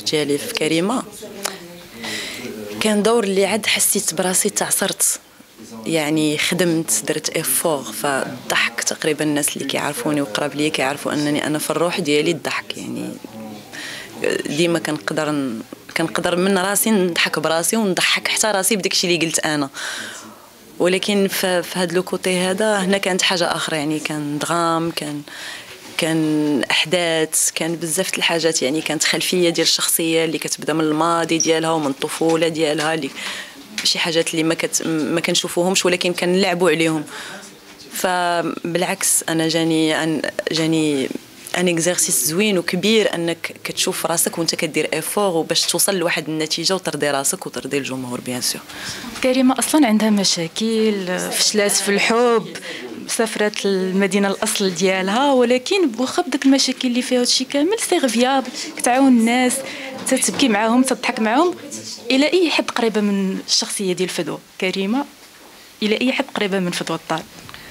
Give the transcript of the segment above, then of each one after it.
ديالي في كريمه كان دور اللي عاد حسيت براسي تعصرت، يعني خدمت درت ايفور فالضحك. تقريبا الناس اللي كيعرفوني وقراب ليا كيعرفوا انني انا في الروح ديالي الضحك، يعني ديما كنقدر من راسي نضحك براسي ونضحك حتى راسي بداكشي اللي قلت انا. ولكن في هذا لو كوتي هذا هنا كانت حاجه اخرى، يعني كان درام، كان احداث، كان بزاف الحاجات، يعني كانت خلفيه ديال الشخصيه اللي كتبدا من الماضي ديالها ومن الطفوله ديالها، اللي شي حاجات اللي ما كنشوفوهمش ولكن كنلعبوا عليهم. فبالعكس انا جاني ان اكزرسيس زوين وكبير انك كتشوف راسك وانت كدير ايفور وباش توصل لواحد النتيجه وترضي راسك وترضي الجمهور بيان سور. كريمه اصلا عندها مشاكل، فشلات في الحب، سافرت المدينه الاصل ديالها، ولكن واخا بداك المشاكل اللي فيها هادشي كامل سيرفيابل، كتعاون الناس، تتبكي معاهم، تضحك معاهم. الى اي حد قريبه من الشخصيه ديال فدوى كريمه؟ الى اي حد قريبه من فدوى الطال؟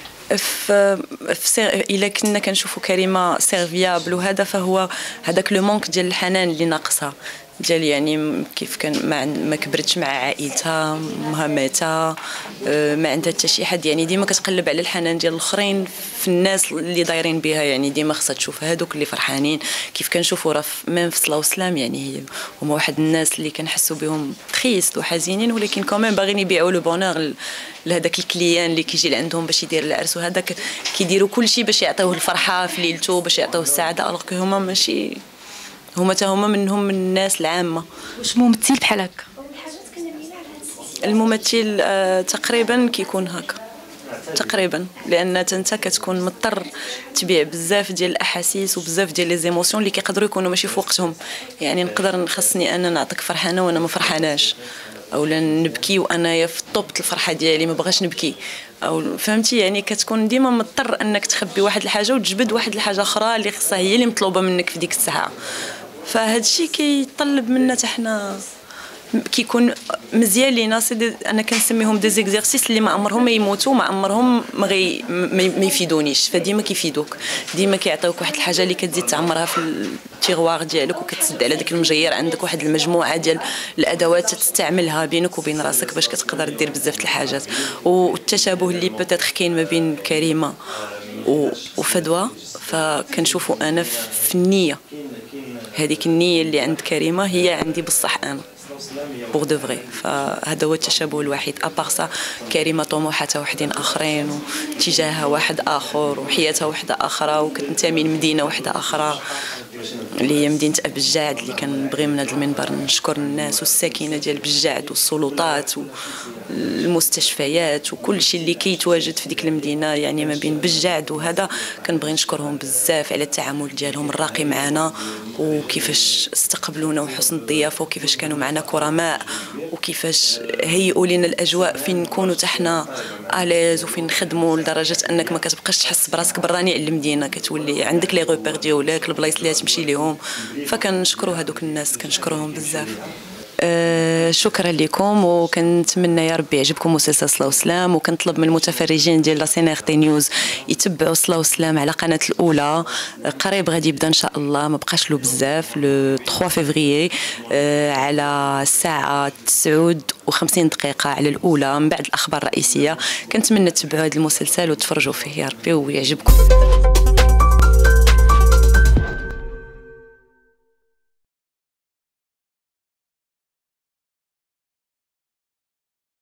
الا كنا كنشوفوا كريمه سيرفيابل وهذا، فهو هذاك لو مونك ديال الحنان اللي ناقصها، ديال يعني كيف كان ما كبرتش مع عائلتها، امها ماتها، ما عندها حتى شي حد، يعني ديما كتقلب على الحنان ديال الاخرين في الناس اللي دايرين بها، يعني ديما خصها تشوف هذوك اللي فرحانين. كيف كنشوفوا راه ميم في صلاة وسلام، يعني هما واحد الناس اللي كنحسوا بهم تخيست وحزينين ولكن كمان باغيين يبيعوا لو بونور لهذاك الكليان اللي كيجي لعندهم باش يدير العرس، وهذاك كيديروا كل شيء باش يعطيوه الفرحه في ليلته، باش يعطيوه السعاده، الوغ هما ماشي هما منهم من الناس العامه. واش ممثل بحال هكا؟ الممثل تقريبا كيكون هكا تقريبا، لان انت كتكون مضطر تبيع بزاف ديال الاحاسيس وبزاف ديال لي زيموسيون اللي كيقدروا يكونوا ماشي في وقتهم. يعني خصني انا نعطيك فرحانه وانا ما فرحاناش، اولا نبكي وانايا في الطوب الفرحه ديالي ما بغاش نبكي، او فهمتي؟ يعني كتكون ديما مضطر انك تخبي واحد الحاجه وتجبد واحد الحاجه اخرى اللي خصها هي اللي مطلوبه منك في ديك الساعه. فهاد الشيء كيطلب منا حتى حنا كيكون مزيان لينا. انا كنسميهم دي زيكزيرسيس اللي ما عمرهم ما يموتوا، ما عمرهم ما يفيدونيش، فديما كيفيدوك، ديما كيعطيوك واحد الحاجه اللي كتزيد تعمرها في التيغوار ديالك، وكتسد على داك المجير عندك واحد المجموعه ديال الادوات تستعملها بينك وبين راسك باش كتقدر دير بزاف الحاجات. والتشابه اللي بوتيتر كاين ما بين كريمه وفدوى فكنشوفوا انا في النيه، هذيك النيه اللي عند كريمه هي عندي بصح انا بور دو فري. فهذا هو التشابه الوحيد. ابارسا كريمه طموحاتها وحدين اخرين واتجاهها واحد اخر وحياتها وحده اخرى، وكتنتمي لمدينه وحده اخرى اللي هي مدينه بجاعد، اللي كنبغي من هذا المنبر نشكر الناس والساكنه ديال بجاعد والسلطات والمستشفيات وكل شيء اللي كيتواجد في ديك المدينه، يعني ما بين بجاعد وهذا كنبغي نشكرهم بزاف على التعامل ديالهم الراقي معنا، وكيفاش استقبلونا وحسن الضيافه، وكيفاش كانوا معنا كرماء، وكيفاش هيئوا لنا الاجواء فين نكونوا حنا اليز وفين نخدموا، لدرجه انك ما كتبقاش تحس براسك براني على المدينه، كتولي عندك لي غوبير ديالك، البلايص اللي تمشي ليهم. فكنشكروا هذوك الناس، كنشكروهم بزاف. شكرا لكم، وكنتمنى يا ربي يعجبكم مسلسل صلاة وسلام، وكنطلب من المتفرجين ديال لا سينيرتي نيوز يتبعوا صلاة وسلام على قناه الاولى. قريب غادي يبدا ان شاء الله، ما بقاش له بزاف، لو 3 فيفري على الساعه 9:50 على الاولى من بعد الاخبار الرئيسيه. كنتمنى تتبعوا هذا المسلسل وتفرجوا فيه يا ربي ويعجبكم.